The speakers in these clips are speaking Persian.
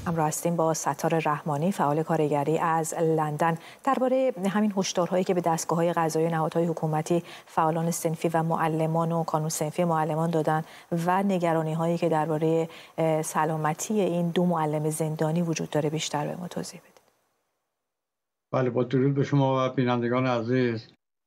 همراه هستیم با ستار رحمانی، فعال کارگری از لندن، درباره همین هشدارهایی که به دستگاه‌های قضایی و نهادهای حکومتی، فعالان صنفی و معلمان و کانون صنفی معلمان دادن و نگرانی‌هایی که درباره سلامتی این دو معلم زندانی وجود داره بیشتر به ما توضیح بدید. بله، با درود به شما و بینندگان عزیز.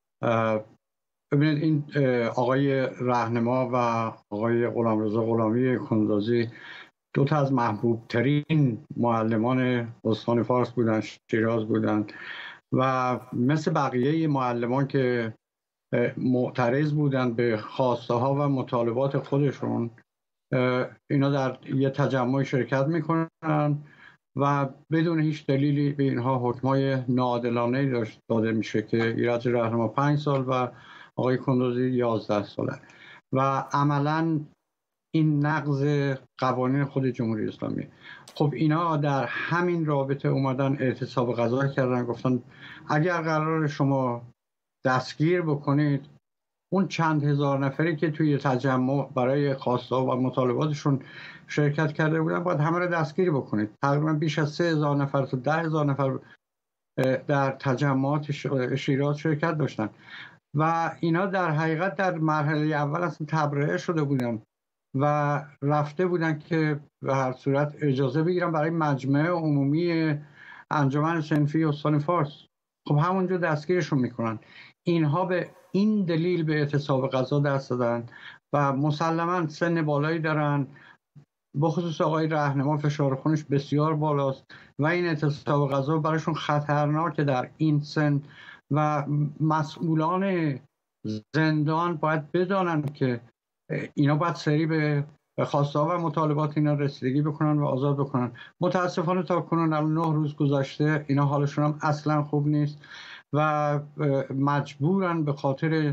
ببینید، این آقای رهنما و آقای غلامرضا غلامی کندازی دو تا از محبوب ترین معلمان استان فارس بودن، شیراز بودن و مثل بقیه معلمان که معترض بودن به خواسته ها و مطالبات خودشون، اینا در یه تجمع شرکت میکنن و بدون هیچ دلیلی به اینها حکمای ناعادلانه داده میشه که ایرج رهنما 5 سال و آقای کندازی 11 ساله و عملاً این نقض قوانین خود جمهوری اسلامی. خب اینا در همین رابطه اومدن اعتصاب قضا کردن، گفتن اگر قرار شما دستگیر بکنید اون چند هزار نفری که توی تجمع برای خواسته و مطالباتشون شرکت کرده بودن باید همه رو دستگیر بکنید. تقریبا بیش از 3000 نفر تا 10,000 نفر در تجمعات شیراز شرکت داشتن و اینا در حقیقت در مرحله اول اصلا تبرئه شده بودن و رفته بودن که به هر صورت اجازه بگیرن برای مجمع عمومی انجمن صنفی استان فارس. خب همونجا دستگیرشون میکنن. اینها به این دلیل به اعتصاب قضا دست دادن و مسلما سن بالایی دارن، بخصوص آقای رهنما فشار خونش بسیار بالاست و این اعتصاب قضا براشون خطرناکه در این سن و مسئولان زندان باید بدانن که اینا باید سریع به خواسته و مطالبات اینا رسیدگی بکنن و آزاد بکنن. متاسفانه تا کنون 9 روز گذشته اینا حالشون هم اصلا خوب نیست و مجبورن به خاطر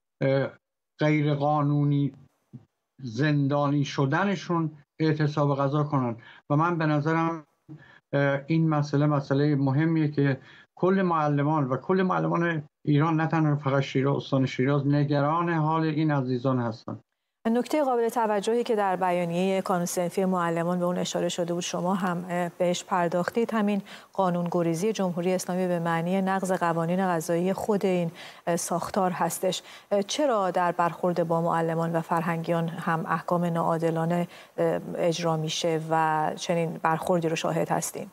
غیر قانونی زندانی شدنشون اعتصاب قضا کنن و من به نظرم این مسئله مهمیه که کل معلمان و کل معلمان ایران، نه تنها فقط شیراز، استان شیراز، نگران حال این عزیزان هستند. نکته قابل توجهی که در بیانیه کانون صنفی معلمان به اون اشاره شده بود، شما هم بهش پرداختید، همین قانونگریزی جمهوری اسلامی به معنی نقض قوانین قضایی خود این ساختار هستش. چرا در برخورد با معلمان و فرهنگیان هم احکام ناعادلانه اجرا میشه و چنین برخوردی رو شاهد هستیم؟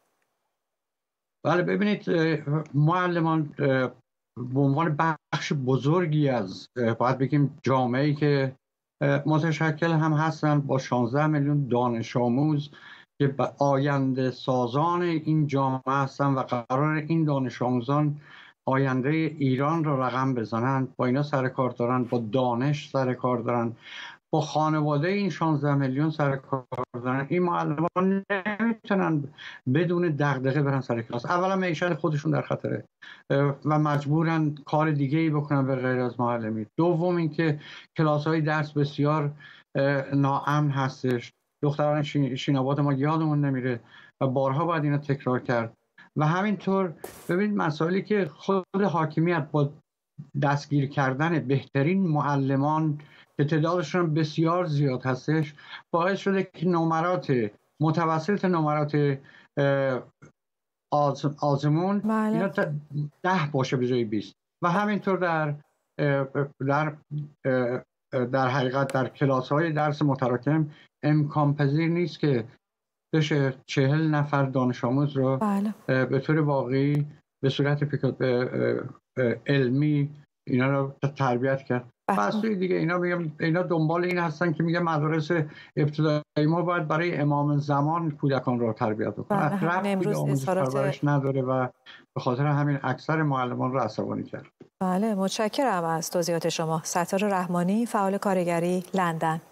بله، ببینید، معلمان به عنوان بخش بزرگی از باید بگیم جامعه‌ای که متشکل هم هستن با 16 میلیون دانش آموز که آینده سازان این جامعه هستن و قرار این دانش آموزان آینده ایران رو رقم بزنن، با اینا سر کار دارن، با دانش سر کار دارن، با خانواده این 16 میلیون سر کار دارن. این معلمان نمیتونن بدون دغدغه برن سر کلاس. اولا معیشت خودشون در خطره و مجبورن کار دیگه ای بکنن به غیر از معلمی. دوم اینکه کلاس‌های درس بسیار ناامن هستش. دختران شیناباد ما یادمون نمیره و بارها باید اینا تکرار کرد. و همینطور ببینید مسائلی که خود حاکمیت با دستگیر کردن بهترین معلمان که تعدادشون بسیار زیاد هستش باعث شده که نمرات متوسط نمرات آزمون اینا 10 باشه به جای 20 و همینطور در حقیقت در کلاس‌های درس متراکم امکان پذیر نیست که بشه 40 نفر دانش آموز رو به طور واقعی به صورت علمی اینا رو تربیت کرد. پس دیگه اینا دنبال این هستن که میگه مدارس ابتدایی ما باید برای امام زمان کودکان رو تربیت بکنه. ربطی به آموزش پرورش نداره و به خاطر همین اکثر معلمان رو عصبانی کرد. بله، متشکرم از توضیحات شما. ستار رحمانی، فعال کارگری، لندن.